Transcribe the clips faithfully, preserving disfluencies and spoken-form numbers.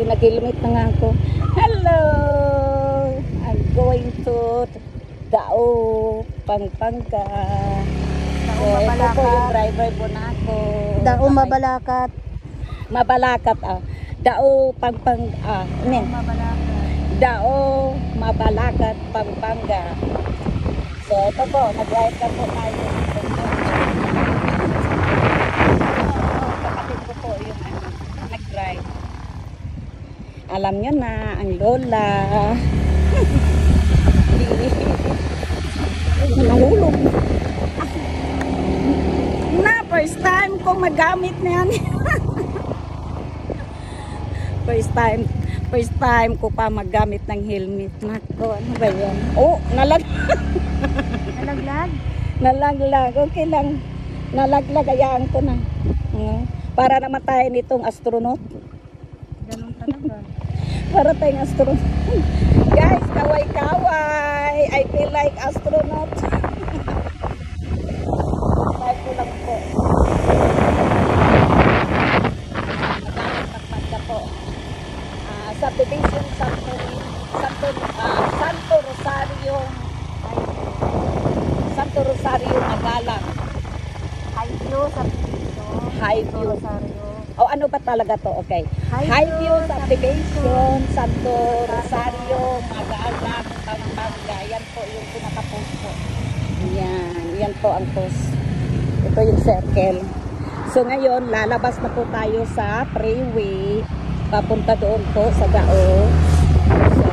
Yung nag-helmet na nga ako. Hello! I'm going to Dao, Pampanga. So, ito po yung driver po na ako. Dao, Mabalakat. Mabalakat, ah. Dao, Pampanga. Ah, ano yan? Mabalakat. Dao, Mabalakat, Pampanga. So, ito po, nag-drive ka po tayo. Kapatid ko po yung ano, nag-drive. Alam nyo na, ang lola. Nahulog. Na, first time ko magamit na yan. First time. First time ko pa magamit ng helmet. Nako, ano ba yan? Oh, nalag... Nalaglag? Nalaglag. Okay lang. Nalaglag. Ayaan ko na. Uh, para naman tayo nitong astronaut. Ganun talaga. Para tayong astronaut. Guys, kaway-kaway. I feel like astronaut. Tayo ko lang po. Maganda po. Uh, subdivision Santo, Santo, uh, Santo Rosario Santo Rosario Magalang. High view sa dito. High view. Rosario. O ano ba talaga to? Okay. High, High view, view subdivision Santo Rosario Magalang, Pampanga. Yan po yung pinaka-post po. Yan. Yan po ang post. Ito yung circle. So ngayon, lalabas na po tayo sa freeway. Papunta doon po sa Dao. So,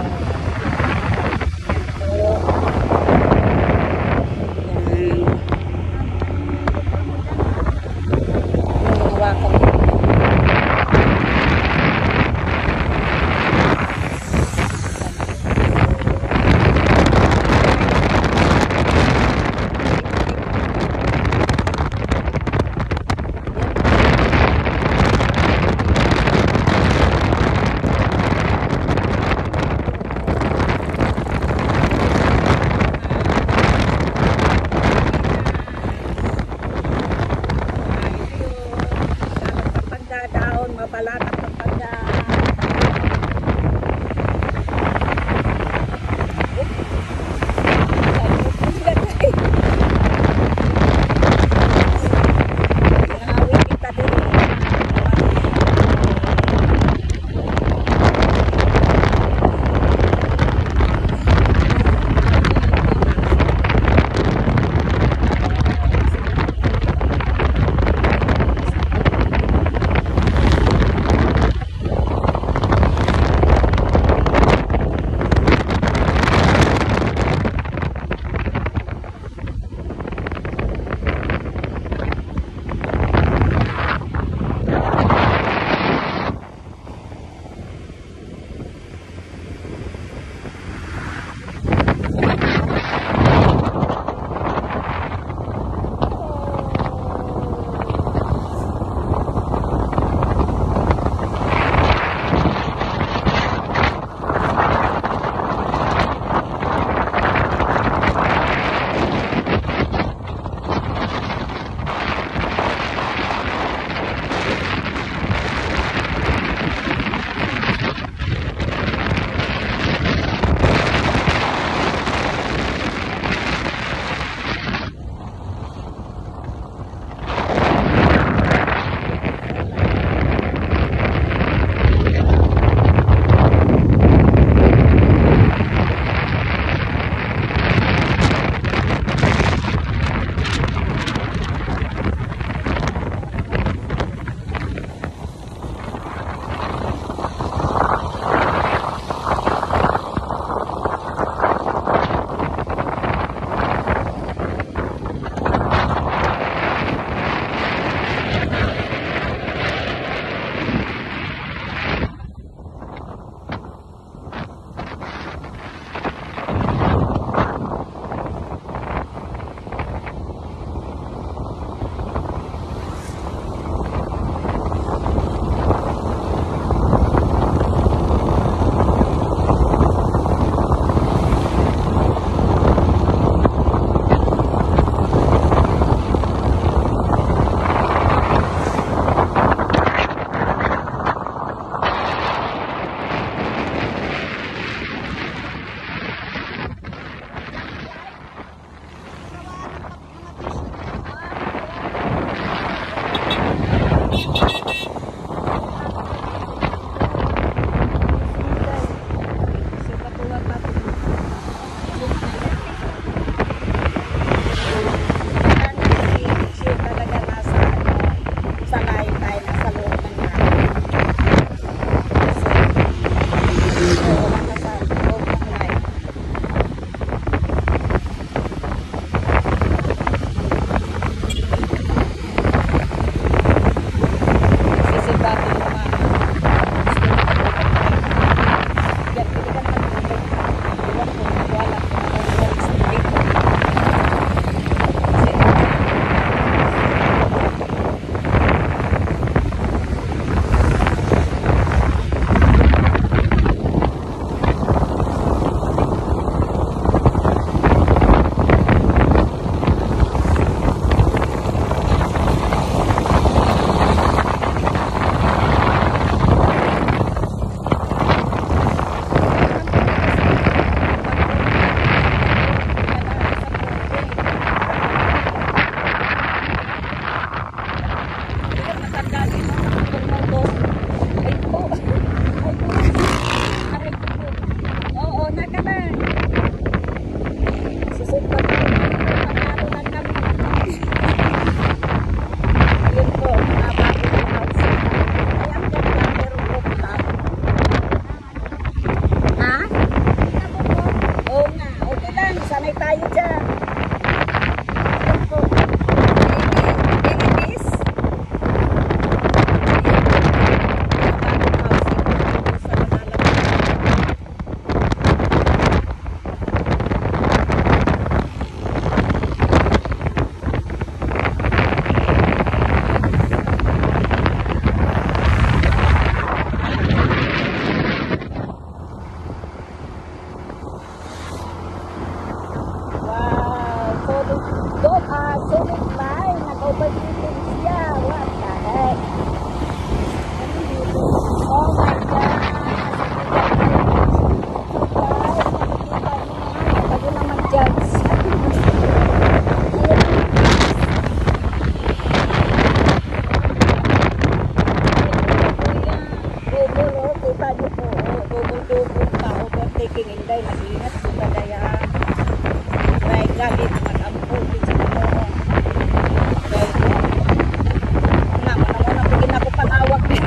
kita niyo po, oh, double-double pa, overtaking, inday, mag-ingat po kaya. May galit, mag-ampul, dito mo. Dahil po, nga, muna-muna, pagin ako panawag din.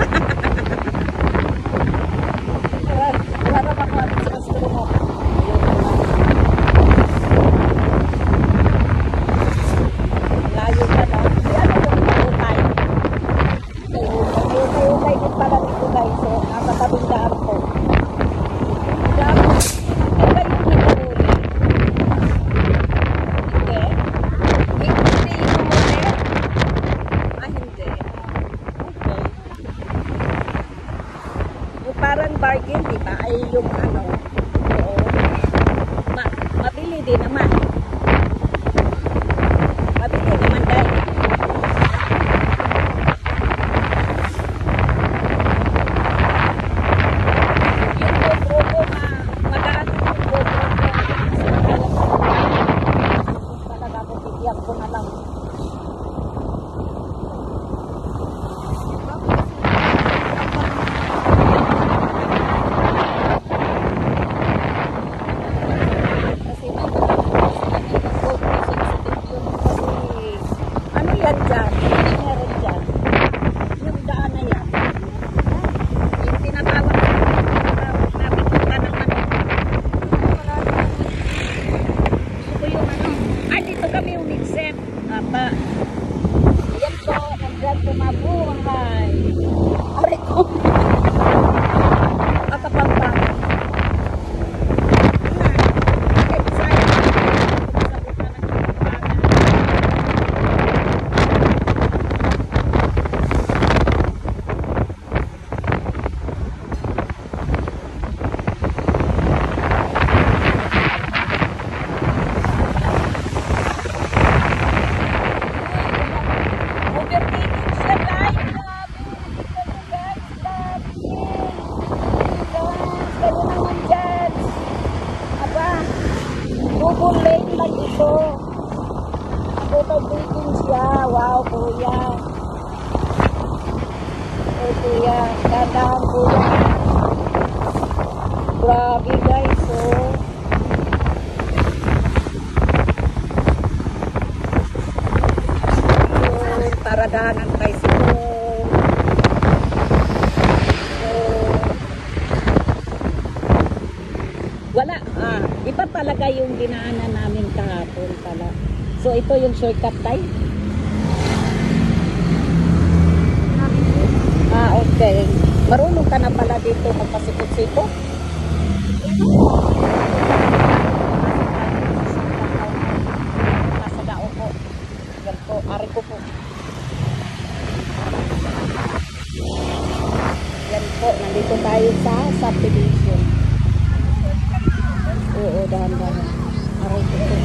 Wala pa ko at sa gusto mo. Ayun naman. Layo ka na. Ano yung mahutay? Mahutay-hutay din pala dito guys. So, nasa tabing daan po. Diyan, ano ba yung hinahuli? Hindi. Hindi yung humuli? Ah, hindi. Okay. Yung parang bargain, di ba? Ay yung ano. Oo. Ma mabili din naman. Mabili naman dahil. Yung GoPro ko na magaan yung GoPro ko. Talaga ko bigyan ko na lang. Kasi may ano yan dyan? Ano meron dyan? Yung daan na yan. Yung tinatawag tinatawag na bituka ng ano. Gusto ko yung ano. Ah, dito kami umixet. Apa. Yan po. Nandyan pumabuhay. Aray ko. Akapangpang. Double lane lang ito. Overtaking siya. Wow, kuya. Oh, kuya. Gandaan, kuya. Grabe, guys. Oh. Yun, paradahan ang tricycle. Wala, ah, iba talaga yung dinaanan namin kahapon pala. So ito yung shortcut tayo. Ah, okay. Marunong ka na pala dito magpasikot-sikot. Nasa dao po. Yan po, ari ko po. Yan po, nandito tayo sa subdivision. Oo, dahan-dahan. Aray ko po.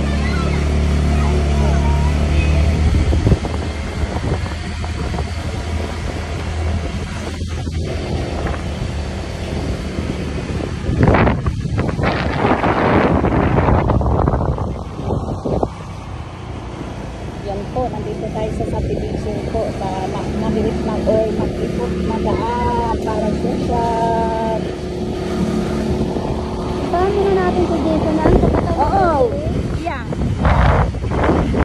Yan po, nandito tayo sa subdivision po para mag-mahirip mag or mag-ipot, mag-aan, para social. Paano na natin ito dito na